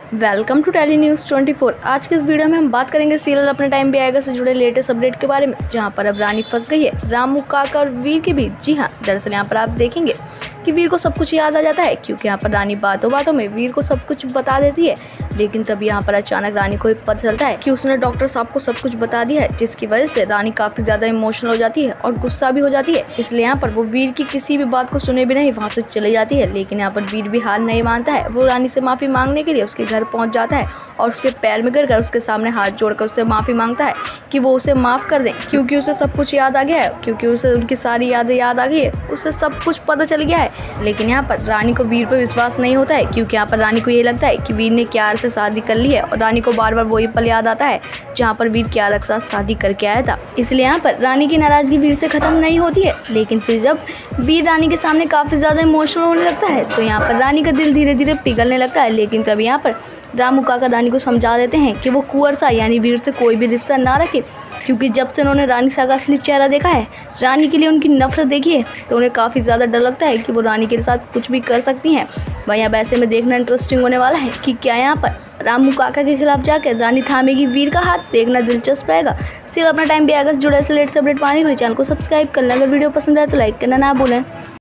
Welcome to tele news 24। आज के इस वीडियो में हम बात करेंगे सीरियल अपने टाइम पे आएगा से जुड़े लेटेस्ट अपडेट के बारे में, जहां पर अब रानी फंस गई है रामू काका और वीर के बीच। जी हां, दरअसल यहां पर आप देखेंगे कि वीर को सब कुछ याद आ जाता है, क्योंकि यहाँ पर रानी बातों बातों में वीर को सब कुछ बता देती है। लेकिन तब यहाँ पर अचानक रानी को पता चलता है कि उसने डॉक्टर साहब को सब कुछ बता दिया है, जिसकी वजह से रानी काफी ज्यादा इमोशनल हो जाती है और गुस्सा भी हो जाती है। इसलिए यहाँ पर वो वीर की किसी भी बात को सुने बिना ही वहाँ से चली जाती है। लेकिन यहाँ पर वीर भी हार नहीं मानता है। वो रानी से माफी मांगने के लिए उसके घर पहुँच जाता है और उसके पैर में गिरकर उसके सामने हाथ जोड़कर उससे माफ़ी मांगता है कि वो उसे माफ़ कर दें, क्योंकि उसे सब कुछ याद आ गया है, क्योंकि उसे उनकी सारी यादें याद आ गई है, उसे सब कुछ पता चल गया है। लेकिन यहाँ पर रानी को वीर पर विश्वास नहीं होता है, क्योंकि यहाँ पर रानी को ये लगता है कि वीर ने क्यार से शादी कर ली है और रानी को बार बार वही पल याद आता है जहाँ पर वीर क्यार के साथ शादी करके आया था। इसलिए यहाँ पर रानी की नाराज़गी वीर से ख़त्म नहीं होती है। लेकिन फिर जब वीर रानी के सामने काफ़ी ज़्यादा इमोशनल होने लगता है तो यहाँ पर रानी का दिल धीरे धीरे पिघलने लगता है। लेकिन तब यहाँ पर रामू काका रानी को समझा देते हैं कि वो कुंवर सा यानी वीर से कोई भी रिश्ता ना रखे, क्योंकि जब से उन्होंने रानी सा का असली चेहरा देखा है, रानी के लिए उनकी नफरत देखी है, तो उन्हें काफ़ी ज़्यादा डर लगता है कि वो रानी के साथ कुछ भी कर सकती हैं। वहीं अब ऐसे में देखना इंटरेस्टिंग होने वाला है कि क्या यहाँ पर रामू काका के खिलाफ जाकर रानी थामेगी वीर का हाथ। देखना दिलचस्प रहेगा। सिर्फ अपना टाइम भी आएगा जुड़े से लेट से अपडेट पाने के लिए चैनल को सब्सक्राइब करना। अगर वीडियो पसंद आए तो लाइक करना ना भूलें।